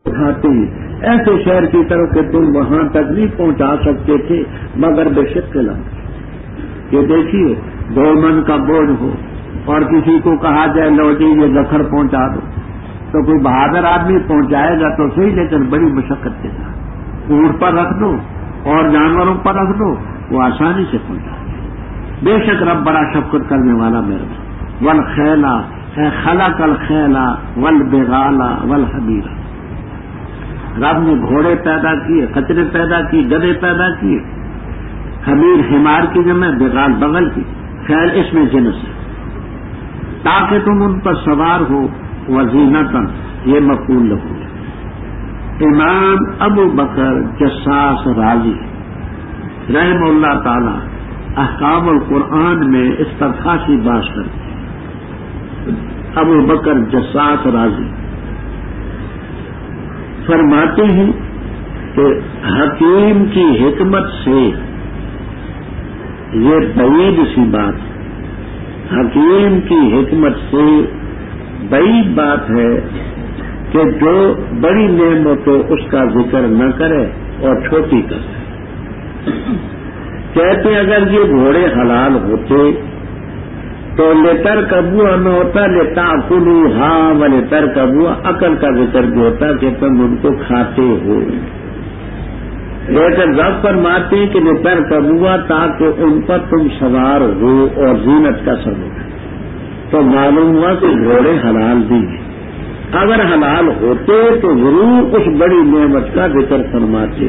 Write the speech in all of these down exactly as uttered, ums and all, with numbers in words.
اٹھاتے ہیں ایسے شہر کی طرف کہ تم وہاں تک نہیں پہنچا سکتے تھے مگر بے شک لمحے۔ یہ دیکھیے دو من کا بوجھ ہو اور کسی کو کہا جائے لو جی یہ گکھر پہنچا دو تو کوئی بہادر آدمی پہنچائے گا تو صحیح، لیکن بڑی مشقت کے ساتھ اونٹ پر رکھ دو اور جانوروں پر رکھ دو وہ آسانی سے پہنچا دے۔ بے شک رب بڑا شفقت کرنے والا میرا۔ والخیلا اے خلق الخیلا والبغالا والحبیرا، رب نے گھوڑے پیدا کیے، کچرے پیدا کیے، گدے پیدا کیے، حمیر حمار کی جمع، بغال بغل کی، خیل اس میں جنس ہے تاکہ تم ان پر سوار ہو، وزینتن یہ مفعول لہو۔ امام ابو بکر جساس رازی رحمہ اللہ تعالی احکام القرآن میں اس پر خاصی بات کرتے ہیں۔ ابو بکر جساس رازی فرماتے ہیں کہ حکیم کی حکمت سے یہ بعید سی بات ہے، حکیم کی حکمت سے بعید بات ہے کہ جو بڑی نعمت ہو اس کا ذکر نہ کرے اور چھوٹی کرے۔ کہتے اگر یہ گھوڑے حلال ہوتے تو لیتر کبوا نہ ہوتا، لیتا کلو ہاں و لیتر کبوا عقل کا ذکر بھی ہوتا کہ تم ان کو کھاتے ہو، لیکن رب فرماتے ہیں کہ لیتر کبوا تاکہ ان پر تم سوار ہو اور زینت کا سبب ہے، تو معلوم ہوا کہ گھوڑے حلال بھی ہیں۔ اگر حلال ہوتے تو ضرور اس بڑی نعمت کا ذکر فرماتے۔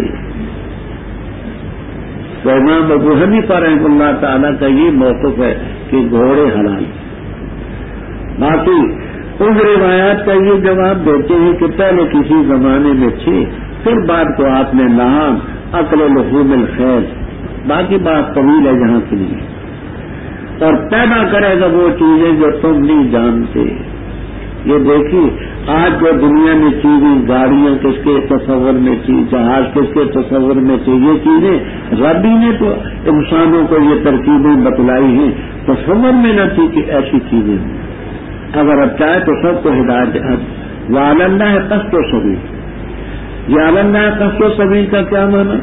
تو امام ابو حنیفہ رحمہ اللہ تعالیٰ کا یہ موقف ہے کہ گھوڑے حلال۔ باقی اس روایات کا یہ جواب دیتے ہیں کہ پہلے کسی زمانے میں تھے، پھر بعد کو آپ نے نام عقل لحوم الخیل، باقی بات طویل ہے جہاں کے لیے، اور پیدا کرے گا وہ چیزیں جو تم نہیں جانتے۔ یہ دیکھیے آج جو دنیا میں چیزیں، گاڑیاں کس کے تصور میں تھی، جہاز کس کے تصور میں تھی، یہ چیزیں ربی نے تو انسانوں کو یہ ترکیبیں بتلائی ہیں، تصور میں نہ تھی کہ ایسی چیزیں ہوں۔ اگر اب چاہے تو سب کو ہدایت دے۔ وعلى ہے قصد و سبیل، یہ علندہ قصد و سبیل کا کیا معنی؟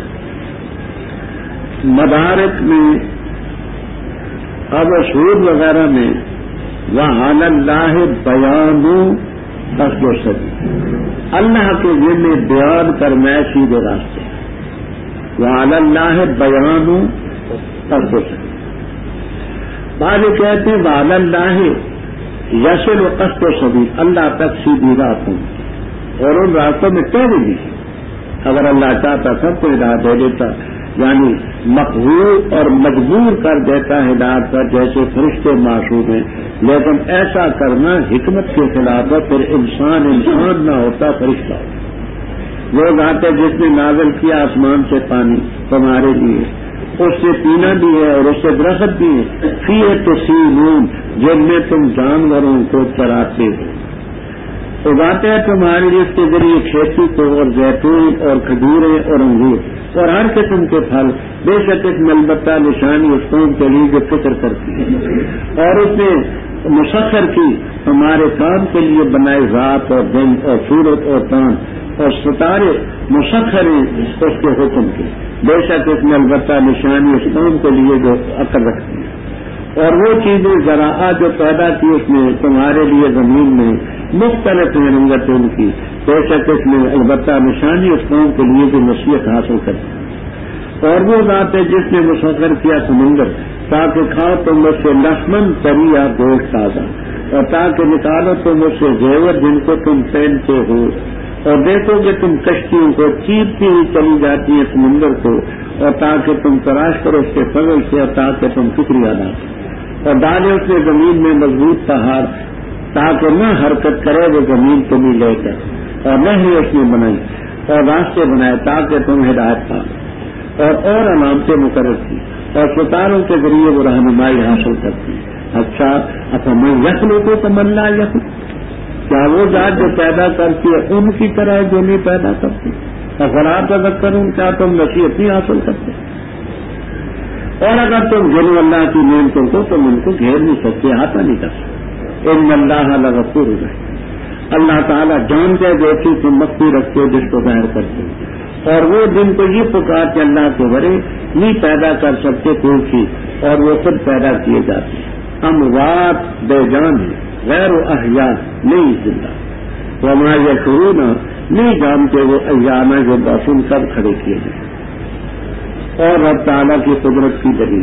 مدارک میں اب شعور وغیرہ میں وعلى اللہ بیان قصد و سبیل، اللہ کے ذمہ بیان کرنا ہے سیدھے راستے، وعلى اللہ بیان قصد و سبیل۔ بعض کہتے ہیں وعلى اللہ یصل قصد و سبیل، اللہ تک سیدھی راہ پہنچتی، اور ان راستوں میں تو بھی اگر اللہ چاہتا سب کو ہدایت دے دیتا، یعنی مقبول اور مجبور کر دیتا ہدایت پر، جیسے فرشتے معصوم ہیں، لیکن ایسا کرنا حکمت کے خلاف ہے، پھر انسان انسان نہ ہوتا فرشتہ ہوتا۔ وہ ذات ہے جس نے نازل کیا آسمان سے پانی تمہارے لیے، اس سے پینا بھی ہے اور اس سے درخت بھی ہے، فیہ تسیمون جن میں تم جانوروں کو چراتے ہو، اگاتے ہیں تمہارے لیے اس کے ذریعے کھیتی کو، اور زیتون اور کھجوریں اور انگور اور ہر قسم کے پھل، بے شک اس میں البتہ نشانی اس قوم کے لیے جو فکر کرتی ہے، اور اس نے مسخر کی ہمارے کام کے لیے بنائے رات اور دن اور سورج اور چاند اور ستارے مسخر ہیں اس کے حکم کے، بے شک اس میں البتہ نشانی اس قوم کے لیے جو عقل رکھتی ہے، اور وہ چیزیں زراعت جو پیدا کی اس نے تمہارے لیے زمین میں مختلف ہیں رنگت ان کی، بے شک اس میں البتہ نشانی اس قوم کے لیے جو نصیحت حاصل کرتی ہے، اور وہ ذات ہے جس نے مسخر کیا سمندر تاکہ کھاؤ تم اس سے لحمن طریا گوشت تازہ، اور تاکہ نکالو تم اس سے زیور جن کو تم پہنتے ہو، اور دیکھو کہ تم کشتیوں کو چیرتی ہوئی چلی جاتی ہیں سمندر کو، اور تاکہ تم تلاش کرو اس کے فضل سے، اور تاکہ تم شکریہ ادا کرو، اور ڈالے اس نے زمین میں مضبوط پہاڑ تاکہ نہ حرکت کرے وہ زمین تمہیں لے کر، اور نہ ہی اس نے بنائی اور راستے بنائے تاکہ تم ہدایت پاؤ، اور اور علامتیں مقرر کی، اور ستاروں کے ذریعے وہ رہنمائی حاصل کرتی۔ اچھا اچھا میں یخلو کو تمنا یخلو، کیا وہ ذات جو پیدا کرتی ہے ان کی طرح جو نہیں پیدا کرتی؟ اثرات اگر کروں کیا تم نصیحت نہیں حاصل کرتے؟ اور اگر تم گرو اللہ کی نعمتوں کو تم ان کو گھیر نہیں سکتے، احاطہ نہیں کر سکتے۔ ان اللہ لغفور رحیم، اللہ تعالیٰ جانتے ہیں دوستی کو مخفی رکھتے جس کو ظاہر کرتے اور وہ دن کو یہ پکار کے اللہ کے ورے نہیں پیدا کر سکتے کوئی چیز اور وہ خود پیدا کیے جاتے ہیں اموات بے جان ہے غیر و احیاء نہیں زندہ وما یشعرون نہیں جانتے وہ ایام جو باسن کب کھڑے کیے جائیں اور رب تعالیٰ کی قدرت کی دلیل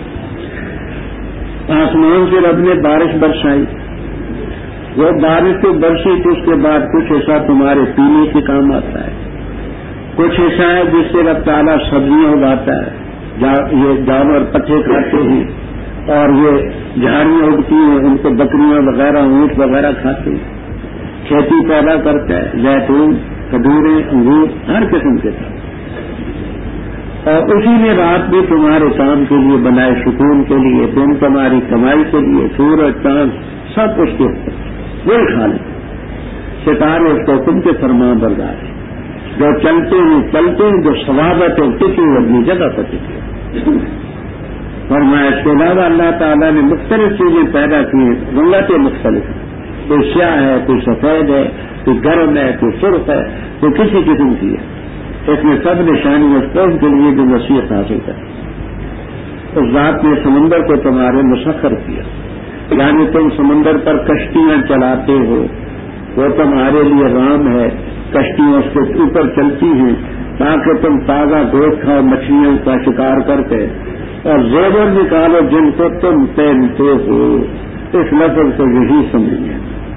آسمان سے رب نے بارش برسائی وہ بارش تو برسی تو اس کے بعد کچھ ایسا تمہارے پینے کے کام آتا ہے کچھ ایسا ہے جس سے رب تعالیٰ سبزیاں اگاتا ہے یہ جانور پتے کھاتے ہیں اور یہ جھاڑیاں اگتی ہیں ان کو بکریاں وغیرہ اونٹ وغیرہ کھاتے ہیں کھیتی پیدا کرتا ہے زیتون کھجورے انگور ہر قسم کے ساتھ اور اسی نے رات بھی تمہارے کام کے لیے بنائے سکون کے لیے دن تمہاری کمائی کے لیے سورج چاند سب اس کے وہی خالق ستارے اس کو حکم کے فرمان بردار ہیں جو چلتے ہیں چلتے ہیں جو ثوابت ہے ٹکی اپنی جگہ پر ٹکی فرمایا اس کے علاوہ اللہ تعالیٰ نے مختلف چیزیں پیدا کی ہیں رنگتیں مختلف ہیں کوئی سیاہ ہے کوئی سفید ہے کوئی گرم ہے کوئی سرخ ہے کوئی کسی قسم کی ہے اس میں سب نشانی اس قوم کے لیے جو نصیحت حاصل کرے اس ذات نے سمندر کو تمہارے مسخر کیا یعنی تم سمندر پر کشتیاں چلاتے ہو وہ تمہارے لیے رام ہے کشتیاں اس کے اوپر چلتی ہیں تاکہ تم تازہ گوشت کھاؤ مچھلیوں کا شکار کرتے اور زیور نکالو جن کو تم پہنتے ہو اس لفظ کو یہی سمجھیں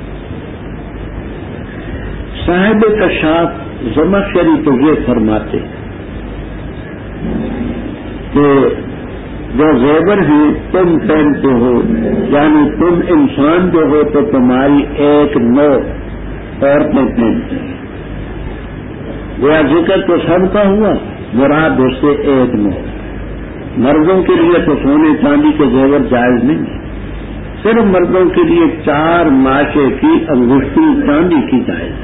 صاحب کشاف زمخشری تو یہ فرماتے کہ جو زیور ہیں تم پہنتے ہو یعنی تم انسان جو ہو تو تمہاری ایک نو عورتیں پہنتے ہیں وہ ذکر تو سب کا ہوا مراد اس سے ایک نو مردوں کے لیے تو سونے چاندی کے زیور جائز نہیں صرف مردوں کے لیے چار ماشے کی انگشتی چاندی کی جائز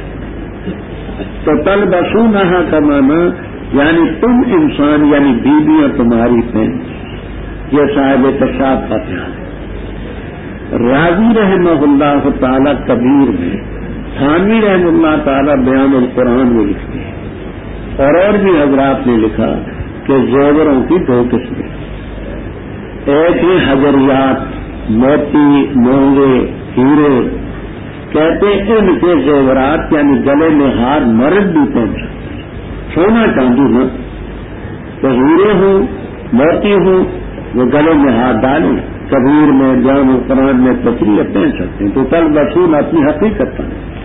تو تل بسو نہا کمانا یعنی تم انسان یعنی بیویاں تمہاری پہن یہ صاحب کشاف کا خیال ہے راضی رحمہ اللہ تعالی کبیر میں تھانوی رحمہ اللہ تعالی بیان القرآن میں لکھتے ہیں اور اور بھی حضرات نے لکھا کہ زیوروں کی دو قسمیں ایک ہے حجریات موتی مونگے ہیرے کہتے ان کے زیورات یعنی گلے میں ہار مرد بھی پہن سکتے سونا چاندی ہوں تو ہیرے ہوں موتی ہوں وہ گلے میں ہاتھ ڈالیں کبیر میں جان القرآن میں تفریح پہن سکتے ہیں تو کل رسول اپنی حقیقت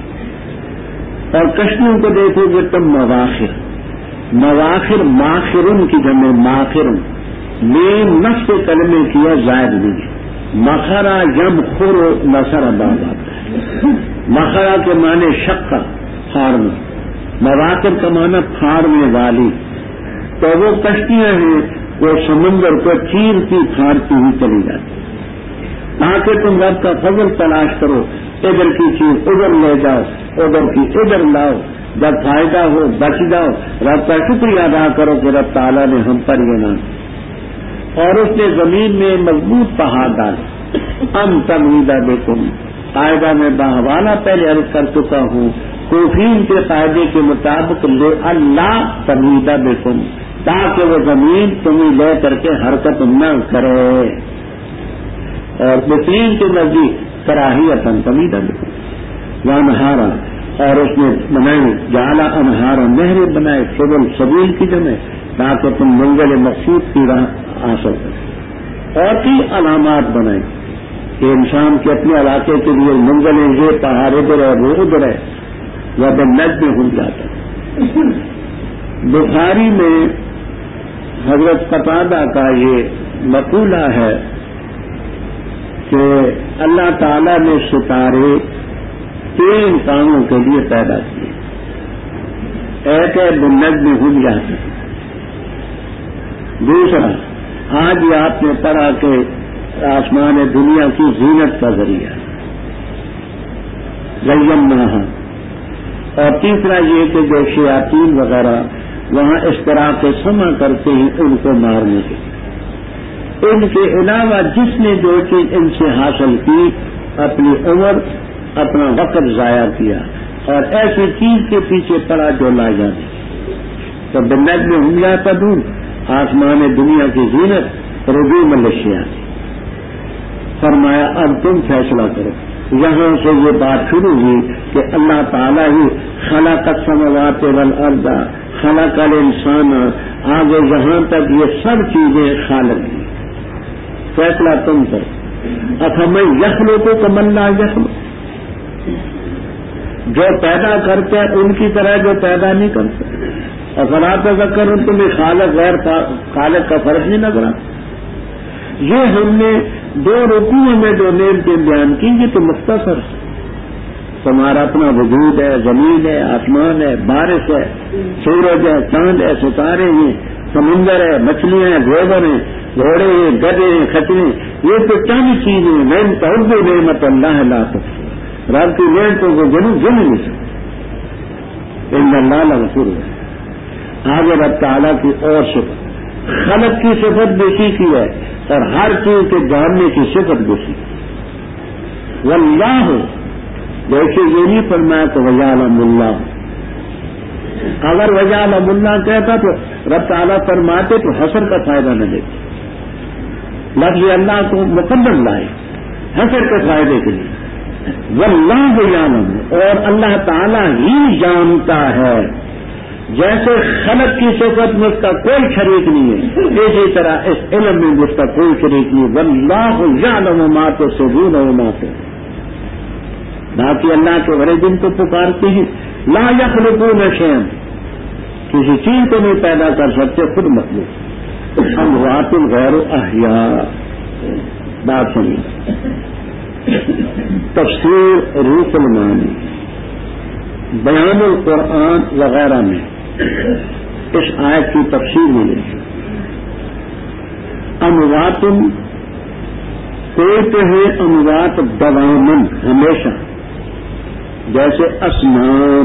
پر اور کشتیوں کو دیکھو گے تم مواخر مواخر ماخرن کی جمع ماخرن مین نفس کلمے کیا زائد نہیں مخرا یم خور نصر باب آتا ہے مخرا کے معنی شکا پھاڑنا مواخر کا معنی پھاڑنے والی تو وہ کشتیاں ہیں وہ سمندر کو چیرتی پھاڑتی ہوئی چلی جاتی تاکہ تم رب کا فضل تلاش کرو ادھر کی چیز ادھر لے جاؤ ادھر کی ادھر لاؤ جب فائدہ ہو بچ جاؤ رب کا شکریہ ادا کرو کہ رب تعالیٰ نے ہم پر یہ نام اور اس نے زمین میں مضبوط پہاڑ ڈالے ہم تمویدہ دیکھوں قاعدہ میں باحوالہ پہلے عرض کر چکا ہوں کوفین کے قاعدے کے مطابق لے اللہ تمویدہ دیکھوں تاکہ وہ زمین تمہیں لے کر کے حرکت نہ کرے اور بہترین کے نزدیک کراہیت تمویدہ دیکھوں وہ انہارا اور اس نے بنائے جعلا انہارا نہریں بنائے سبل سبیل کی جمع تاکہ تم منزل مقصود کی راہ حاصل کریں اور کی علامات بنائیں کہ انسان کے اپنے علاقے کے لیے منزلیں یہ پہاڑ ادھر ہے وہ ادھر ہے وہ بن نج میں ہو جاتا ہے بخاری میں حضرت قتادہ کا یہ مقولہ ہے کہ اللہ تعالیٰ نے ستارے تین کاموں کے لیے پیدا کیے ایک ہے بنج میں ہو جاتا ہے دوسرا آج یہ آپ نے پڑھا کہ آسمان دنیا کی زینت کا ذریعہ زیناہا اور تیسرا یہ کہ جو شیاطین وغیرہ وہاں اشتراک سما کرتے ہیں ان کو مارنے کے ان کے علاوہ جس نے جو چیز ان سے حاصل کی اپنی عمر اپنا وقت ضائع کیا اور ایسی چیز کے پیچھے پڑا جو لا جانے تو بنت میں ہوں جاتا دوں آسمان دنیا کی زینت رجوع ملشیا فرمایا اب تم فیصلہ کرو. یہاں سے یہ بات شروع ہوئی کہ اللہ تعالیٰ ہی خلق السماوات والارض خلق الانسان آگے یہاں تک یہ سب چیزیں خالق ہیں. فیصلہ تم کرو. افمن یخلق کمن لا یخلق جو پیدا کرتے ہیں ان کی طرح جو پیدا نہیں کرتے. افلا تذکرون تمہیں خالق غیر خالق کا فرق نہیں نظر آتا. یہ ہم نے دو رکوعوں میں جو نعمتیں بیان کی یہ تو مختصر ہے. تمہارا اپنا وجود ہے, زمین ہے, آسمان ہے, بارش ہے, سورج ہے, چاند ہے, ستارے ہیں, سمندر ہے, مچھلیاں ہیں, گوبر ہیں, گھوڑے ہیں, گدے ہیں, خچرے ہیں. یہ تو چند چیزیں ہیں. میں تعبد نعمت اللہ لا تحصى. رب کی نعمتوں کو ضرور گن نہیں سکتے. ان اللہ لغفور ہے. آگے رب تعالیٰ کی اور صفت خلق کی صفت بھی سیکھی ہے اور ہر چیز کے جاننے کی صفت بھی سیکھی. واللہ جیسے یہ نہیں فرمایا تو وَيَعْلَمُ اللَّهُ. اگر وَيَعْلَمُ اللَّهُ کہتا تو رب تعالیٰ فرماتے تو حسر کا فائدہ نہ دیتے. لفظ اللہ کو مقدم لائے حسر کے فائدے کے لیے. واللہ یعلم اور اللہ تعالیٰ ہی جانتا ہے. جیسے خلق کی صفت میں اس کا کوئی شریک نہیں ہے اسی طرح اس علم میں اس کا کوئی شریک نہیں. واللہ یعلم ما تسرون وما تعلنون. باقی اللہ کے بڑے دن کو پکارتے ہیں. لا یخلقون شیئا کسی چیز کو نہیں پیدا کر سکتے خود مخلوق. اموات غیر احیاء. بات سنیے تفسیر روح المعانی بیان القرآن وغیرہ میں اس آیت کی تفسیر ملے. اموات کوئی تو ہے اموات دوامن ہمیشہ جیسے اسنان.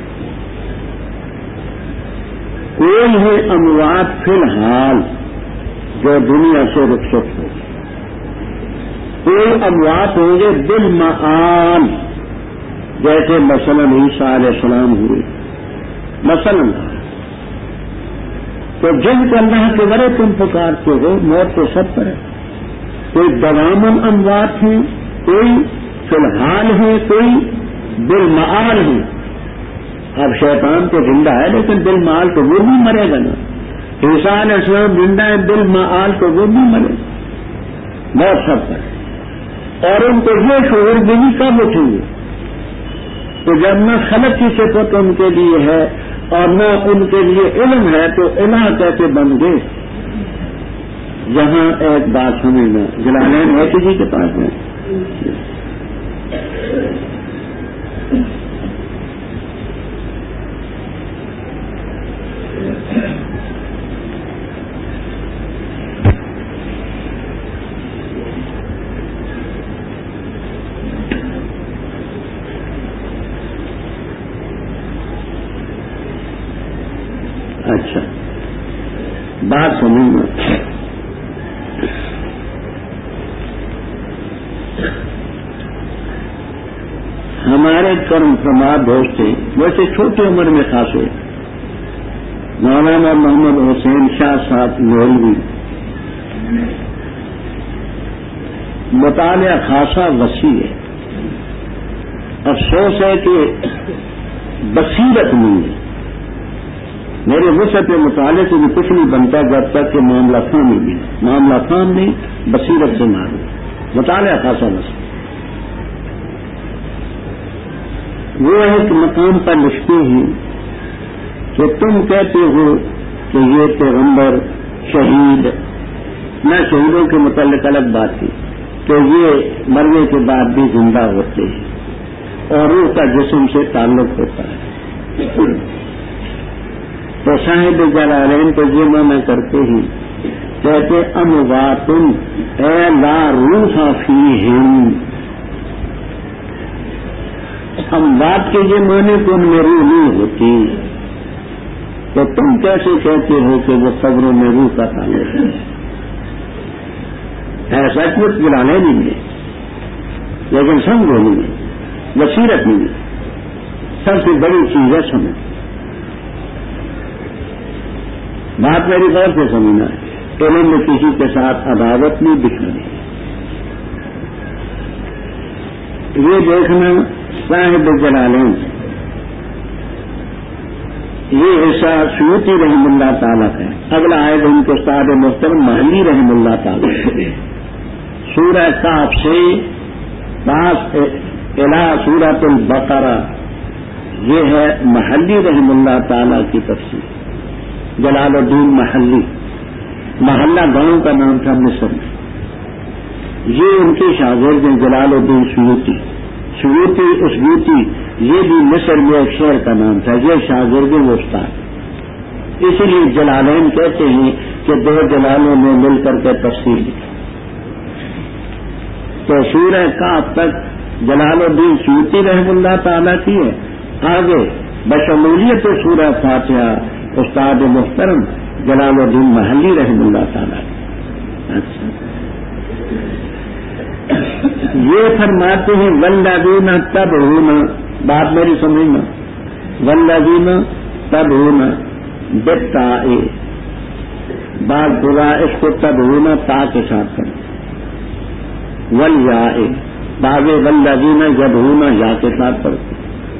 کوئی ہے اموات فی الحال جو دنیا سے رخصت ہو. کوئی اموات ہوں گے بالمعال جیسے مثلا عیسیٰ علیہ السلام ہوئے مثلا. تو جن کو اللہ کے بڑے تم پکارتے ہو موت تو سب پر ہے. کوئی دوامن اموات ہیں, کوئی فی الحال ہے, کوئی بالمعال ہے. اب شیطان تو زندہ ہے لیکن بالمعال تو وہ بھی مرے گا نا. عیسیٰ علیہ السلام زندہ ہے بالمعال تو وہ بھی مرے گا. موت سب پر ہے. اور ان کو یہ شعور بھی کب اٹھیں گے تو جب نہ خلق کی صفت ان کے لیے ہے اور نہ ان کے لیے علم ہے تو الہ کیسے بن گئے. یہاں ایک بات سمجھنا جلالین ہے کسی کے پاس میں اچھا بات سمجھنا. ہمارے کرم فرما دوست تھے ویسے چھوٹی عمر میں خاصے مولانا محمد حسین شاہ صاحب نولوی. مطالعہ خاصا وسیع ہے. افسوس ہے کہ بصیرت نہیں ہے. میرے وسعت مطالعے سے بھی کچھ نہیں بنتا جب تک کہ معاملہ فہم نہیں ہے. معاملہ فہم نہیں بصیرت سے معلوم. مطالعہ خاصا وسیع. وہ ایک مقام پر لکھتے ہیں کہ تم کہتے ہو کہ یہ پیغمبر شہید نہ شہیدوں کے متعلق الگ بات تھی کہ یہ مرنے کے بعد بھی زندہ ہوتے ہیں اور روح کا جسم سے تعلق ہوتا ہے. تو صاحب جلالین کو یہ معنی کرتے ہیں کہتے اموات اے لا روح فیہم. اموات کے یہ معنی تو ان میں روح نہیں ہوتی. تو تم کیسے کہتے ہو کہ وہ قبروں میں روح کا تعلق ہے. ایسا کچھ جلالین نہیں ہے لیکن سمجھو نہیں. بصیرت نہیں ہے. سب سے بڑی چیز ہے سمجھ. بات میری غور سے سمجھنا ہے. علم میں کسی کے ساتھ عداوت نہیں دکھانی. یہ دیکھنا صاحب جلالین یہ حصہ سیوطی رحم اللہ تعالیٰ کا ہے. اگلا آئے ان کے استاد محترم محلی رحم اللہ تعالیٰ. سورہ کاف سے پاس الہ سورۃ البقرہ یہ ہے محلی رحم اللہ تعالیٰ کی تفسیر. جلال الدین محلی محلہ گاؤں کا نام تھا مصر میں. یہ ان کے شاگرد ہیں جلال الدین سیوطی. سیوطی اسیوطی یہ بھی مصر میں ایک شہر کا نام تھا. یہ شاگرد و استاد. اسی لیے جلالین کہتے ہیں کہ دو جلالوں نے مل کر کے تفسیر لکھی. تو سورہ کاف تک جلال الدین سیوطی رحم اللہ تعالیٰ کی ہے. آگے بشمولیت سورہ فاتحہ استاد محترم جلال الدین محلی رحم اللہ تعالیٰ. اچھا یہ فرماتے ہیں والذین تبعون. بات میری سمجھنا. والذین تبعون بالتاء. بعض برا اس کو تبعون تا کے ساتھ کریں. والیاء بعض والذین یدعون یا کے ساتھ پڑھتے.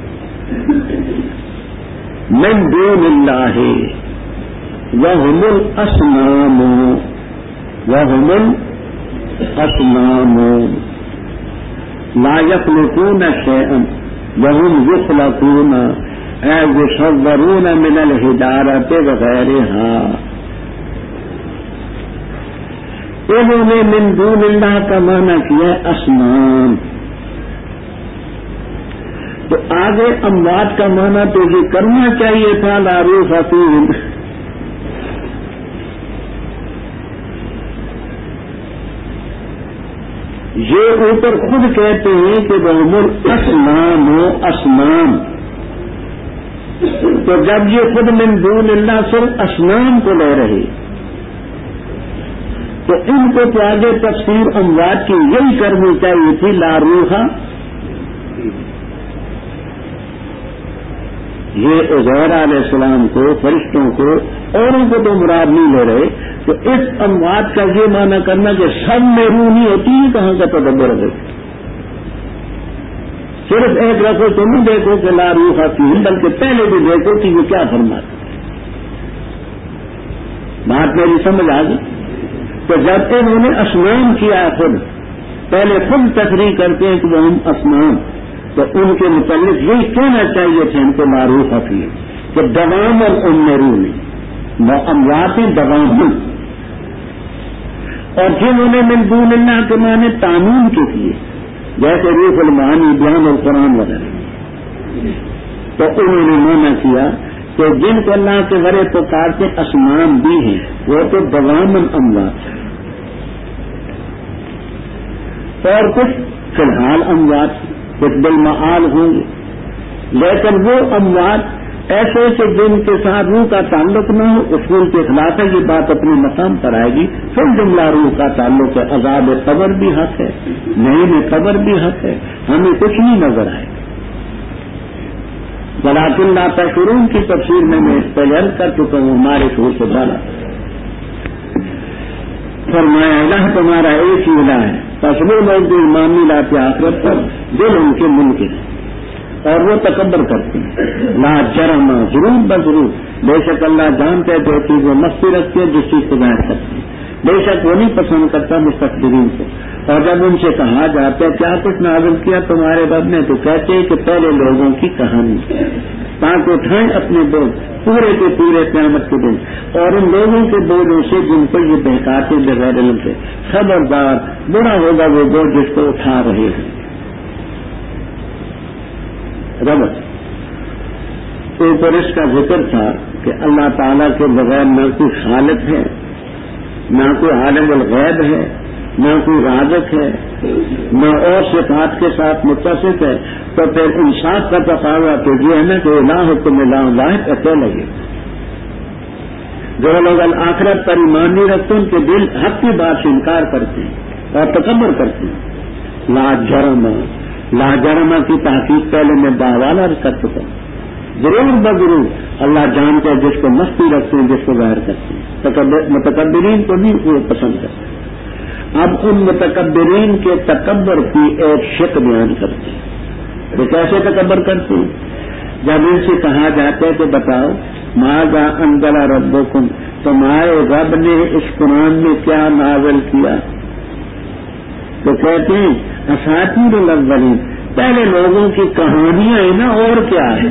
من دون اللہ وهم الاصنام وهم الاصنام لا يخلقون شيئا وهم يخلقون اي يصورون من الحجارة وغيرها. انہوں نے من دون اللہ کا معنی کیا اصنام. تو آگے اموات کا معنی تو یہ کرنا چاہیے تھا لا روح فیہم. یہ اوپر خود کہتے ہیں کہ وهم الاصنام و اصنام. تو جب یہ خود من دون اللہ صرف اصنام کو لے رہے تو ان کو تو آگے تفسیر اموات کی یہی کرنی چاہیے تھی لا روح. یہ عزیر علیہ السلام کو فرشتوں کو اوروں کو تو مراد نہیں لے رہے. تو اس اموات کا یہ معنی کرنا کہ سب میں روح نہیں ہوتی ہے کہاں کا تدبر ہے. صرف ایک رکھو تو نہیں دیکھو کہ لا روح فیہم بلکہ پہلے بھی دیکھو کہ یہ کیا فرماتے. بات میری سمجھ آ گئی. تو جب انہوں نے اصنام کیا خود پہلے خود تفریح کرتے ہیں کہ وہ ہم اصنام تو ان کے متعلق یہی کہنا چاہیے تھے ان کو لا روح فیہم کہ دوام اور ان میں روح نہیں اموات دوام. اور جنہوں نے من دون اللہ کے معنی تعمیم کے کیے جیسے روح المعانی بیان القرآن وغیرہ تو انہوں نے معنی کیا کہ جن کو اللہ کے ورے پکارتے اصنام بھی ہیں وہ تو دوامن اموات ہیں اور کچھ فی الحال اموات کچھ بالمعال ہوں گے. لیکن وہ اموات ایسے کہ جن کے ساتھ روح کا تعلق نہ ہو اصول کے خلاف ہے. یہ بات اپنے مقام پر آئے گی. پھر جملہ روح کا تعلق ہے. عذاب قبر بھی حق ہے نہیں میں قبر بھی حق ہے. ہمیں کچھ نہیں نظر آئے. ولیکن لا تشعرون کی تفسیر میں میں اس پہ عرض کر چکا ہوں ہمارے شعور سے بالا. فرمایا الہ تمہارا ایک ہی الہ ہے. پس وہ لوگ جو ایمان نہیں لاتے آخرت پر دل ان کے منکر ہیں اور وہ تکبر کرتے ہیں. لا جرم ضرور بضرور بے شک اللہ جانتے جو چیز وہ مستی رکھتے ہیں جس چیز کو ظاہر کرتے ہیں. بے شک وہ نہیں پسند کرتا مستقبرین کو. اور جب ان سے کہا جاتا ہے کیا کچھ نازل کیا تمہارے رب نے تو کہتے ہیں کہ پہلے لوگوں کی کہانی تاکہ اٹھائیں اپنے بوجھ پورے کے پورے قیامت کے دن اور ان لوگوں کے بوجھوں سے جن کو یہ بہکاتے بغیر علم سے. خبردار بڑا ہوگا وہ بوجھ جس کو اٹھا رہے ہیں. ربط اوپر اس کا ذکر تھا کہ اللہ تعالیٰ کے بغیر نہ کوئی خالق ہے نہ کوئی عالم الغیب ہے نہ کوئی رازق ہے نہ اور صفات کے ساتھ متصف ہے. تو پھر انصاف کا تقاضا تو یہ ہے نا کہ الہ حکم الہ واحد اچھا لگے. جو لوگ آخرت پر ایمان نہیں رکھتے ان کے دل حق کی بات سے انکار کرتے ہیں اور تکبر کرتے ہیں. لا جرم لاجرمہ کی تحقیق پہلے میں باوال عرض کر چکا ہوں. ضرور بضرور اللہ جانتے ہیں جس کو مستی رکھتے ہیں جس کو ظاہر کرتے ہیں. متکبرین کو بھی وہ پسند کرتے ہیں. اب ان متکبرین کے تکبر کی ایک شک بیان کرتے ہیں. وہ کیسے تکبر کرتے ہیں؟ جب ان سے کہا جاتا ہے کہ بتاؤ ماذا انزل ربکم، تمہارے رب نے اس قرآن میں کیا نازل کیا؟ تو کہتے ہیں اساطیر الاولین، پہلے لوگوں کی کہانیاں ہیں نا، اور کیا ہے.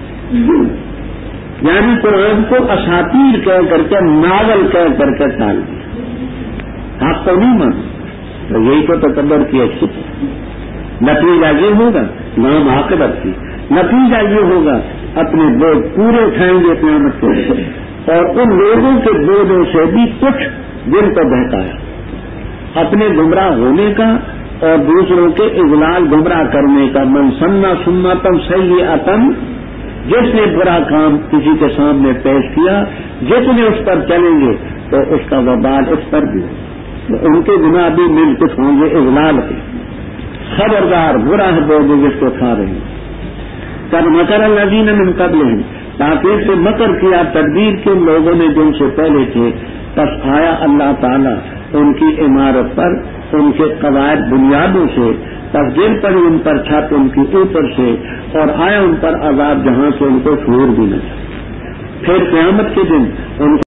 یعنی قرآن کو اساطیر کہہ کر کے ناول کہہ کر کے ٹال دیا. آپ تو نہیں مانتے، تو یہی تو تکبر کی اچھی. نتیجہ یہ ہوگا نام عاقبت کی، نتیجہ یہ ہوگا اپنے بوجھ پورے اٹھائیں گے قیامت کے، اور ان لوگوں کے بوجھوں سے بھی کچھ دل کو بہکایا اپنے گمراہ ہونے کا اور دوسروں کے اضلال گمراہ کرنے کا. من سنہ سنتم سیئۃ، جس نے برا کام کسی کے سامنے پیش کیا، جتنے اس پر چلیں گے تو اس کا وبال اس پر بھی، ان کے گناہ بھی مل کچھ ہوں گے اضلال کے. خبردار برا ہے بوجھ جس کو کھا رہے ہیں. قد مکر الذین من قبلہم، تاکہ سے مکر کیا تدبیر کے لوگوں نے جن سے پہلے تھے. پس آیا اللہ تعالیٰ ان کی عمارت پر، ان کے قواعد بنیادوں سے، پس گر پڑی ان پر چھت ان کی اوپر سے، اور آیا ان پر عذاب جہاں سے ان کو شعور بھی نہ تھا. پھر قیامت کے دن ان